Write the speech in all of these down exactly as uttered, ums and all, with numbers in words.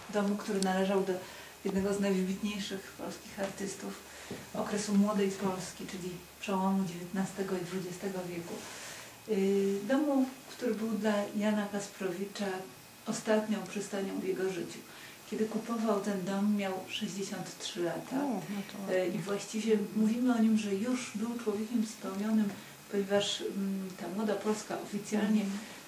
domu, który należał do jednego z najwybitniejszych polskich artystów okresu młodej Polski, czyli przełomu dziewiętnastego i dwudziestego wieku. Domu, który był dla Jana Kasprowicza ostatnią przystanią w jego życiu. Kiedy kupował ten dom, miał sześćdziesiąt trzy lata i właściwie mówimy o nim, że już był człowiekiem spełnionym, ponieważ ta młoda Polska oficjalnie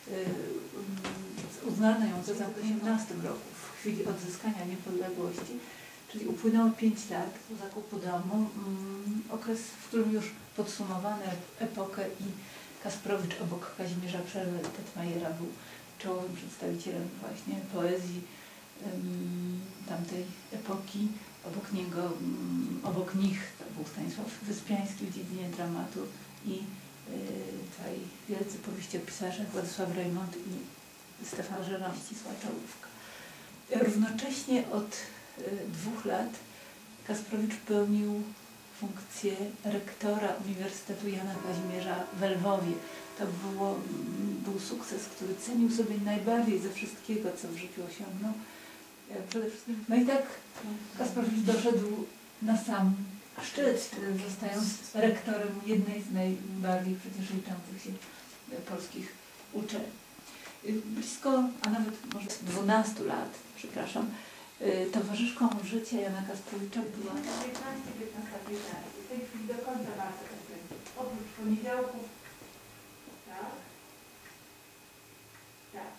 uznano ją za osiemnastym roku, w chwili odzyskania niepodległości, czyli upłynęło pięć lat po zakupu domu, okres, w którym już podsumowano epokę i Kasprowicz obok Kazimierza Przerwy-Tetmajera był czołowym przedstawicielem właśnie poezji um, tamtej epoki. Obok niego, um, obok nich to był Stanisław Wyspiański w dziedzinie dramatu i tutaj wielcy powieściopisarze Władysław Reymont i Stefan Żeromski, Ścisła Czołówka. Równocześnie od y, dwóch lat Kasprowicz pełnił funkcję rektora Uniwersytetu Jana Kazimierza w Lwowie. To było, był sukces, który cenił sobie najbardziej ze wszystkiego, co w życiu osiągnął. Przede wszystkim, no i tak Kasprowicz doszedł na sam szczyt, zostając rektorem jednej z najbardziej przecież liczących się polskich uczelni. Blisko, a nawet może dwunastu lat, przepraszam, towarzyszką życia Jana Kasprowicza była piętnaście piętnaście piętnaście. W tej chwili do końca marca, oprócz poniedziałków, tak? Tak.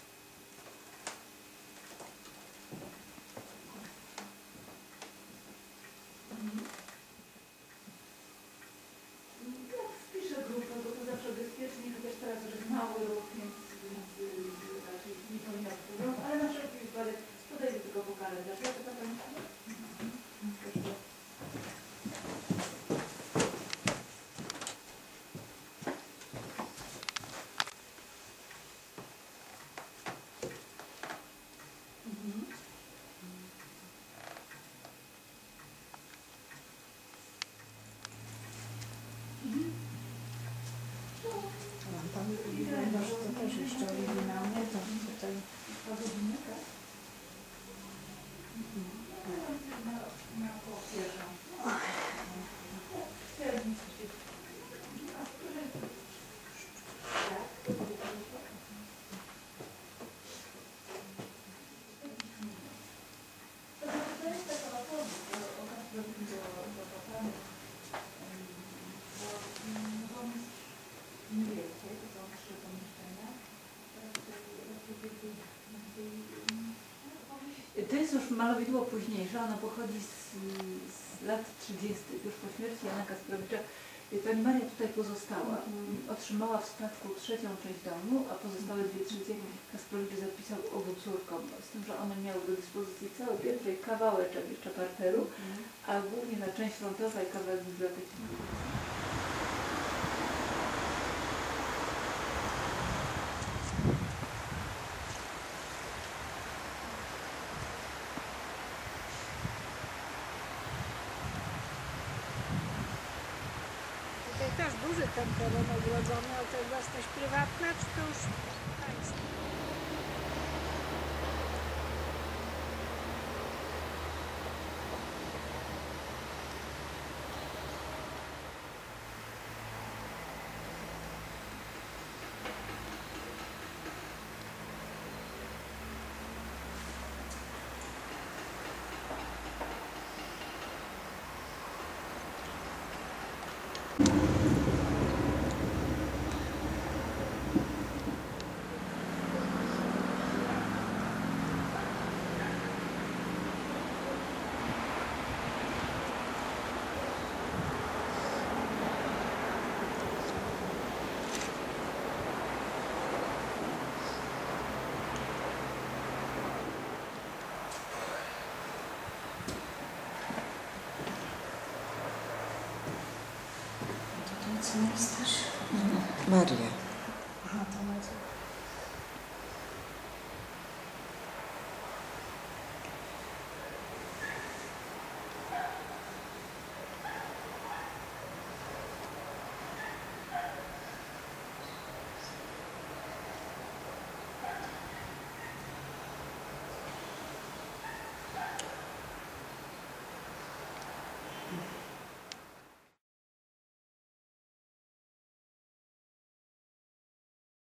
Wpiszę grupę, bo to zawsze bezpiecznie, chociaż teraz już mały ruch, więc, więc raczej nie powinno być problemu, ale na wszelki wypadek podejdę tylko po kalendarz. Ja to tak pamiętam. To też jeszcze oryginalnie, to tutaj... To jest już malowidło późniejsze, ono pochodzi z, z lat trzydziestych, już po śmierci Jana Kasprowicza. Pani Maria tutaj pozostała, otrzymała w spadku trzecią część domu, a pozostałe dwie trzecie Kasprowicz zapisał obu córkom, z tym, że one miały do dyspozycji cały piętro i kawałeczek jeszcze parteru, a głównie na część frontowa i kawałek biblioteki. Też duży ten teren ogrodzony, ale to jest własność prywatna, czy to już państwo? Co jest też? Maria. Aha, to macie.